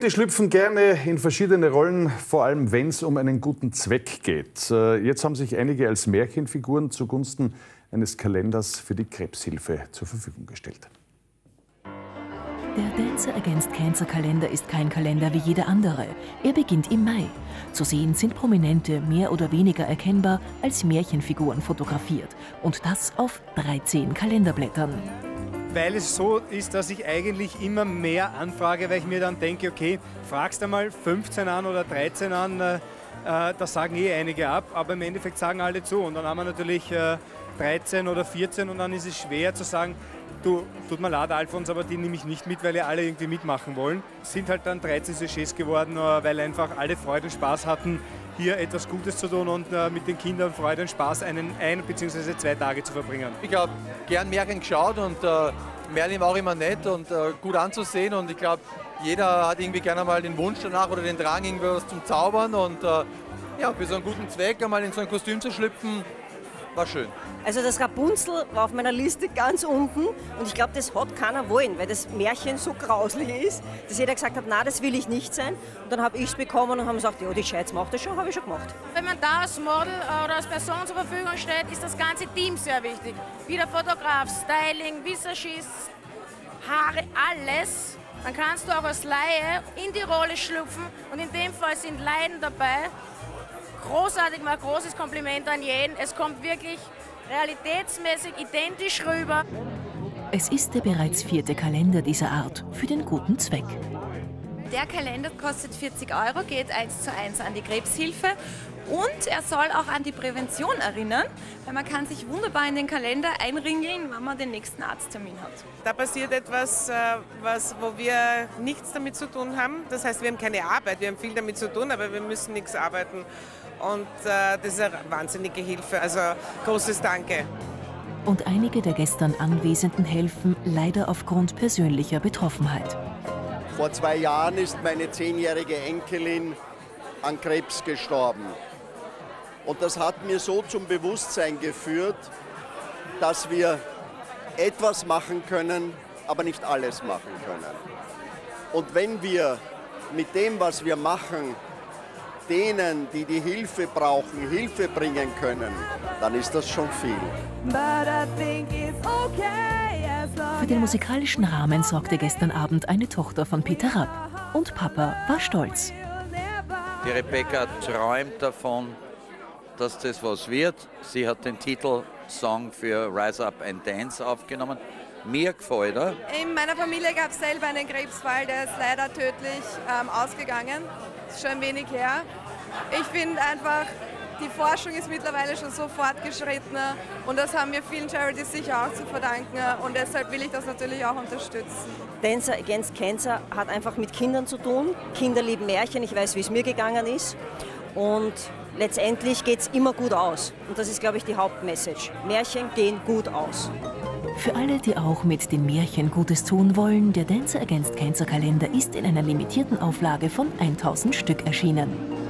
Die schlüpfen gerne in verschiedene Rollen, vor allem wenn es um einen guten Zweck geht. Jetzt haben sich einige als Märchenfiguren zugunsten eines Kalenders für die Krebshilfe zur Verfügung gestellt. Der Dancer Against Cancer Kalender ist kein Kalender wie jeder andere. Er beginnt im Mai. Zu sehen sind Prominente mehr oder weniger erkennbar als Märchenfiguren fotografiert. Und das auf 13 Kalenderblättern. Weil es so ist, dass ich eigentlich immer mehr anfrage, weil ich mir dann denke, okay, fragst du mal 15 an oder 13 an, da sagen eh einige ab, aber im Endeffekt sagen alle zu. Und dann haben wir natürlich 13 oder 14 und dann ist es schwer zu sagen, du, tut mir leid, Alfons, aber die nehme ich nicht mit, weil ja alle irgendwie mitmachen wollen. Es sind halt dann 13 Sujets geworden, weil einfach alle Freude und Spaß hatten, hier etwas Gutes zu tun und mit den Kindern Freude und Spaß ein bzw. 2 Tage zu verbringen. Ich habe gern Märchen geschaut und Merlin war auch immer nett und gut anzusehen und ich glaube, jeder hat irgendwie gerne mal den Wunsch danach oder den Drang, irgendwas zum Zaubern und ja, für so einen guten Zweck einmal in so ein Kostüm zu schlüpfen, war schön. Also das Rapunzel war auf meiner Liste ganz unten und ich glaube, das hat keiner wollen, weil das Märchen so grauslich ist, dass jeder gesagt hat, na, das will ich nicht sein. Und dann habe ich es bekommen und haben gesagt, ja, die Scheiz macht das schon, habe ich schon gemacht. Wenn man da als Model oder als Person zur Verfügung steht, ist das ganze Team sehr wichtig. Wie der Fotograf, Styling, Visagist, Haare, alles. Dann kannst du auch als Laie in die Rolle schlüpfen und in dem Fall sind Laien dabei. Großartig, mal ein großes Kompliment an jeden. Es kommt wirklich realitätsmäßig identisch rüber. Es ist der bereits 4. Kalender dieser Art für den guten Zweck. Der Kalender kostet 40 €, geht 1:1 an die Krebshilfe und er soll auch an die Prävention erinnern, weil man kann sich wunderbar in den Kalender einringeln, wenn man den nächsten Arzttermin hat. Da passiert etwas, wo wir nichts damit zu tun haben. Das heißt, wir haben keine Arbeit, wir haben viel damit zu tun, aber wir müssen nichts arbeiten. Und das ist eine wahnsinnige Hilfe, also großes Danke. Und einige der gestern Anwesenden helfen leider aufgrund persönlicher Betroffenheit. Vor 2 Jahren ist meine 10-jährige Enkelin an Krebs gestorben. Und das hat mir so zum Bewusstsein geführt, dass wir etwas machen können, aber nicht alles machen können. Und wenn wir mit dem, was wir machen, denen, die die Hilfe brauchen, Hilfe bringen können, dann ist das schon viel. Für den musikalischen Rahmen sorgte gestern Abend eine Tochter von Peter Rapp. Und Papa war stolz. Die Rebecca träumt davon, dass das was wird. Sie hat den Titelsong für Rise Up and Dance aufgenommen. Mir gefällt er. In meiner Familie gab es selber einen Krebsfall, der ist leider tödlich ausgegangen. Das ist schon ein wenig her. Ich finde einfach, die Forschung ist mittlerweile schon so fortgeschritten und das haben wir vielen Charities sicher auch zu verdanken und deshalb will ich das natürlich auch unterstützen. Dancer Against Cancer hat einfach mit Kindern zu tun. Kinder lieben Märchen, ich weiß, wie es mir gegangen ist. Und letztendlich geht es immer gut aus. Und das ist, glaube ich, die Hauptmessage. Märchen gehen gut aus. Für alle, die auch mit den Märchen Gutes tun wollen, der Dancer Against Cancer Kalender ist in einer limitierten Auflage von 1000 Stück erschienen.